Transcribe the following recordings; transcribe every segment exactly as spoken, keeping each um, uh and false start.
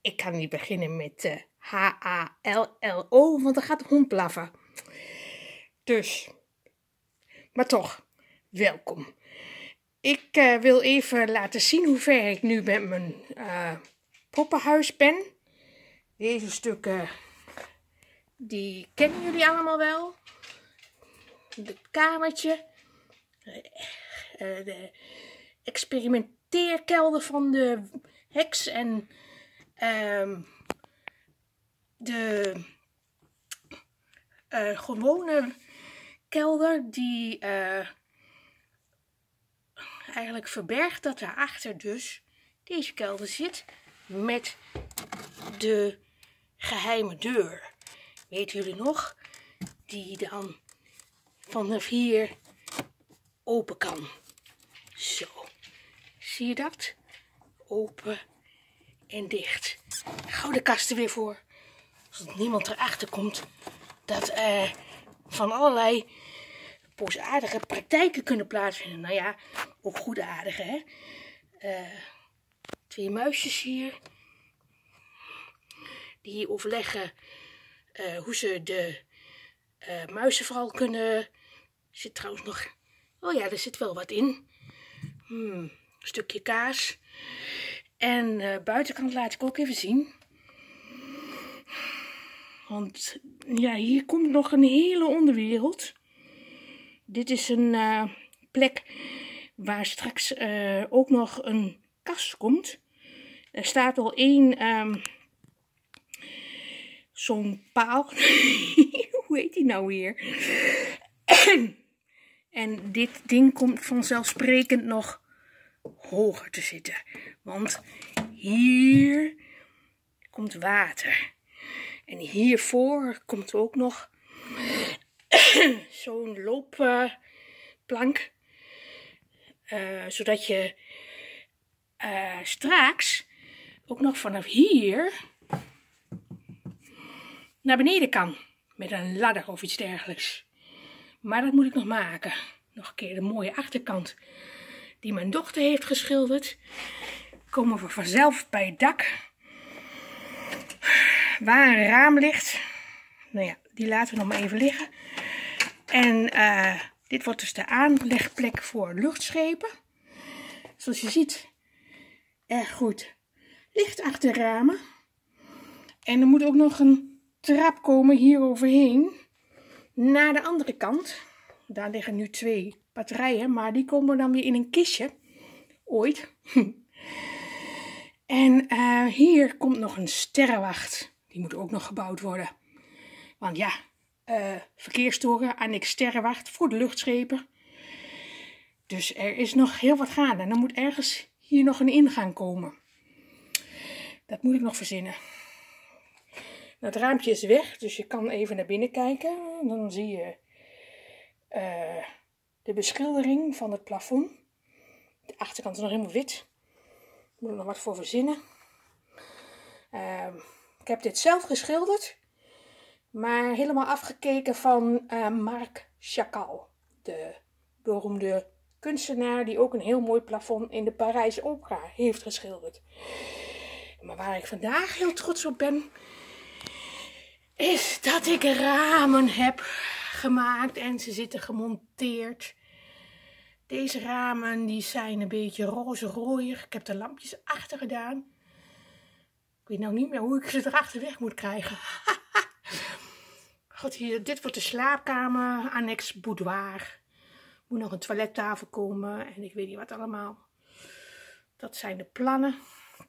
ik kan niet beginnen met uh, H A L L O, want dan gaat de hond blaffen. Dus, maar toch, welkom. Ik uh, wil even laten zien hoe ver ik nu met mijn uh, poppenhuis ben. Deze stukken, die kennen jullie allemaal wel. Het kamertje. Uh, de experimenteerkelder van de heks en uh, de uh, gewone kelder die uh, eigenlijk verbergt dat daarachter dus deze kelder zit met de geheime deur. Weten jullie nog? Die dan vanaf hier open kan. Zo. Zie je dat? Open en dicht. Hou de kast er weer voor. Zodat niemand erachter komt dat er van allerlei boosaardige praktijken kunnen plaatsvinden. Nou ja, ook goedaardige, hè. Uh, twee muisjes hier. Die overleggen uh, hoe ze de uh, muizen vooral kunnen... Er zit trouwens nog... Oh ja, er zit wel wat in. Hmm, een stukje kaas. En de uh, buitenkant laat ik ook even zien. Want ja, hier komt nog een hele onderwereld. Dit is een uh, plek waar straks uh, ook nog een kast komt. Er staat al één... Um, Zo'n paal. Hoe heet die nou weer? En dit ding komt vanzelfsprekend nog hoger te zitten. Want hier komt water. En hiervoor komt ook nog zo'n loopplank. Uh, zodat je uh, straks ook nog vanaf hier naar beneden kan. Met een ladder of iets dergelijks. Maar dat moet ik nog maken. Nog een keer de mooie achterkant die mijn dochter heeft geschilderd. Komen we vanzelf bij het dak. Waar een raam ligt. Nou ja, die laten we nog maar even liggen. En uh, dit wordt dus de aanlegplek voor luchtschepen. Zoals je ziet, erg goed licht achter de ramen. En er moet ook nog een trap komen hier overheen. Naar de andere kant. Daar liggen nu twee batterijen, maar die komen dan weer in een kistje. Ooit. En uh, hier komt nog een sterrenwacht. Die moet ook nog gebouwd worden. Want ja, uh, verkeerstoren, annex sterrenwacht voor de luchtschepen. Dus er is nog heel wat gaande. En dan moet ergens hier nog een ingang komen. Dat moet ik nog verzinnen. Nou, het raampje is weg, dus je kan even naar binnen kijken. Dan zie je uh, de beschildering van het plafond. De achterkant is nog helemaal wit. Moet er nog wat voor verzinnen. Uh, ik heb dit zelf geschilderd. Maar helemaal afgekeken van uh, Marc Chagall. De beroemde kunstenaar die ook een heel mooi plafond in de Parijse Opera heeft geschilderd. Maar waar ik vandaag heel trots op ben, is dat ik ramen heb gemaakt en ze zitten gemonteerd. Deze ramen die zijn een beetje roze-rooier. Ik heb de lampjes achter gedaan. Ik weet nou niet meer hoe ik ze erachter weg moet krijgen. God, hier, dit wordt de slaapkamer, annex boudoir. Moet nog een toilettafel komen en ik weet niet wat allemaal. Dat zijn de plannen.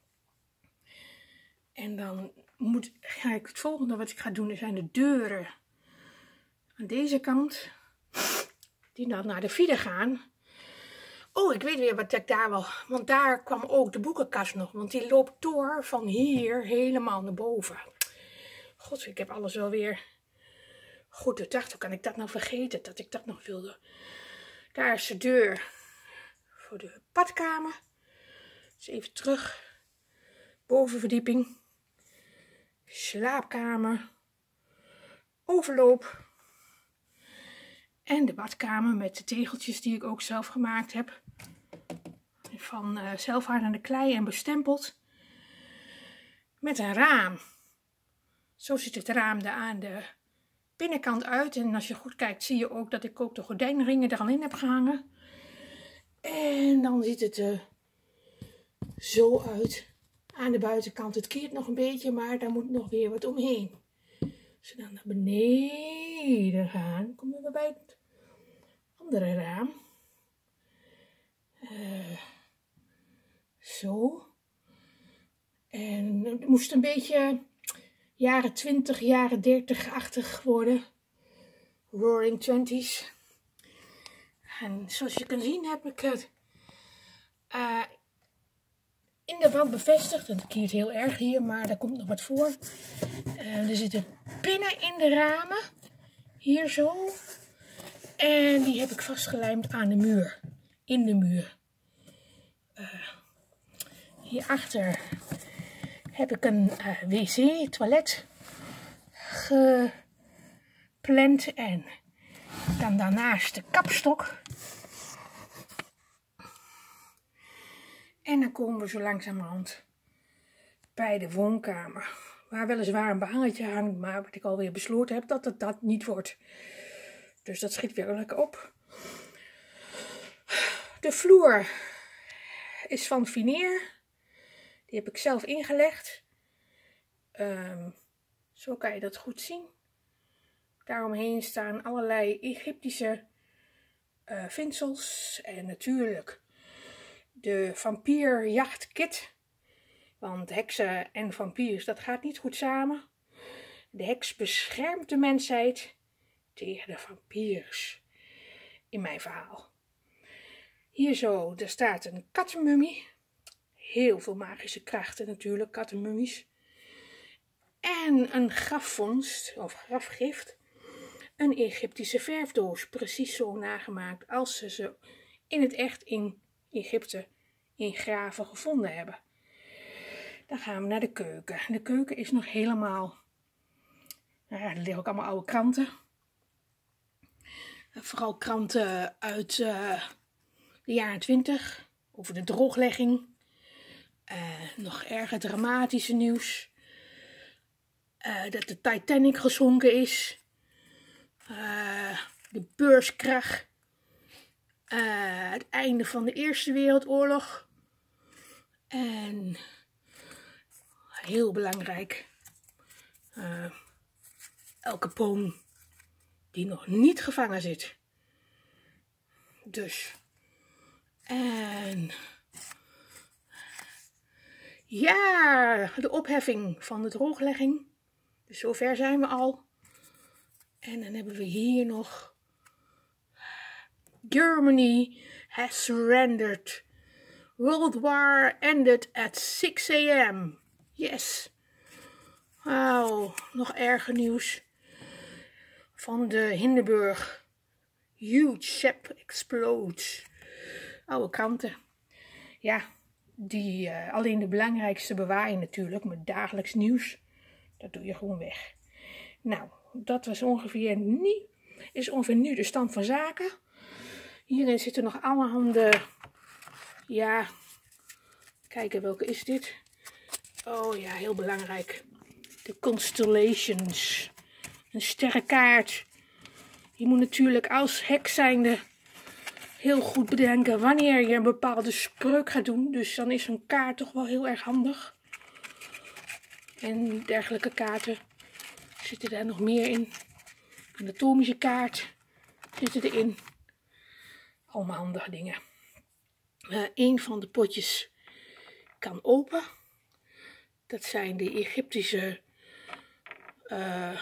En dan moet ga ik het volgende wat ik ga doen, zijn de deuren aan deze kant. Die dan naar de file gaan. Oh, ik weet weer wat ik daar wel. Want daar kwam ook de boekenkast nog. Want die loopt door van hier helemaal naar boven. God, ik heb alles wel weer goed doordacht. Hoe kan ik dat nou vergeten? Dat ik dat nog wilde. Daar is de deur voor de badkamer. Dus even terug. Bovenverdieping. Slaapkamer. Overloop. En de badkamer met de tegeltjes die ik ook zelf gemaakt heb. Van uh, zelfhardende klei en bestempeld. met een raam. Zo ziet het raam er aan de binnenkant uit. En als je goed kijkt zie je ook dat ik ook de gordijnringen er al in heb gehangen. En dan ziet het er zo uit. Aan de buitenkant, het keert nog een beetje, maar daar moet nog weer wat omheen. Als we dan naar beneden gaan, komen we bij het andere raam. Uh, zo. En het moest een beetje jaren twintig, jaren dertig-achtig worden. Roaring Twenties. En zoals je kan zien heb ik het uh, in de wand bevestigd. Het kiert heel erg hier, maar daar komt nog wat voor. Uh, er zitten pinnen in de ramen. Hier zo. En die heb ik vastgelijmd aan de muur. In de muur. Uh, hierachter heb ik een uh, wc, toilet gepland. En dan daarnaast de kapstok. En dan komen we zo langzamerhand bij de woonkamer. Waar weliswaar een behangetje hangt, maar wat ik alweer besloten heb dat het dat niet wordt. Dus dat schiet weer lekker op. De vloer is van Fineer. Die heb ik zelf ingelegd. Um, zo kan je dat goed zien. Daaromheen staan allerlei Egyptische uh, vinsels. En natuurlijk de vampierjachtkit. Want heksen en vampiers, dat gaat niet goed samen. De heks beschermt de mensheid tegen de vampiers. In mijn verhaal. Hier zo, er staat een kattenmummie. Heel veel magische krachten natuurlijk, kattenmummies. En een grafvondst, of grafgift. Een Egyptische verfdoos, precies zo nagemaakt als ze ze in het echt in Egypte in graven gevonden hebben. Dan gaan we naar de keuken. De keuken is nog helemaal... Nou ja, er liggen ook allemaal oude kranten. Vooral kranten uit uh, de jaren twintig. Over de drooglegging. Uh, nog erger dramatische nieuws. Uh, dat de Titanic gezonken is. Uh, de beurskrach. Uh, het einde van de Eerste Wereldoorlog. En heel belangrijk. Uh, Al Capone die nog niet gevangen zit. Dus. En ja, de opheffing van de drooglegging. Dus zover zijn we al. En dan hebben we hier nog Germany has surrendered. World War ended at six a m Yes. Wauw, nog erger nieuws. Van de Hindenburg. Huge ship explodes. Oude kranten. Ja, die uh, alleen de belangrijkste bewaaien natuurlijk. Met dagelijks nieuws. Dat doe je gewoon weg. Nou, dat was ongeveer nu. Is ongeveer nu de stand van zaken. Hierin zitten nog allerhande. Ja. Kijken, welke is dit? Oh ja, heel belangrijk. De Constellations. Een sterrenkaart. Je moet natuurlijk als heks zijnde heel goed bedenken wanneer je een bepaalde spreuk gaat doen. Dus dan is een kaart toch wel heel erg handig. En dergelijke kaarten zitten daar nog meer in. Een anatomische kaart zitten erin. Allemaal handige dingen. Uh, een van de potjes kan open. Dat zijn de Egyptische uh,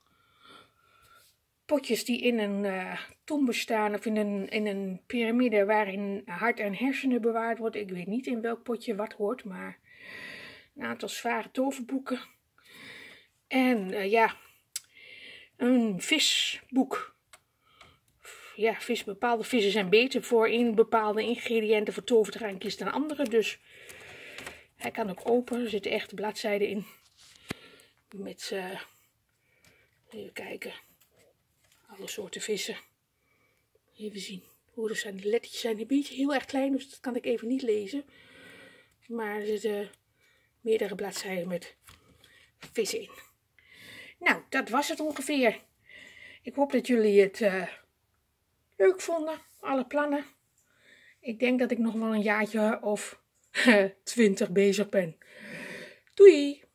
potjes die in een uh, tombe staan of in een, in een piramide waarin hart en hersenen bewaard worden. Ik weet niet in welk potje wat hoort, maar een aantal zware toverboeken. En uh, ja, een visboek. Ja, vis, bepaalde vissen zijn beter voor in bepaalde ingrediënten voor toverdrankjes dan andere. Dus hij kan ook open. Er zitten echt bladzijden in. Met, uh, even kijken, alle soorten vissen. Even zien. Hoe er zijn de lettertjes zijn een beetje heel erg klein, dus dat kan ik even niet lezen. Maar er zitten meerdere bladzijden met vissen in. Nou, dat was het ongeveer. Ik hoop dat jullie het uh, leuk vonden, alle plannen. Ik denk dat ik nog wel een jaartje of twintig bezig ben. Doei!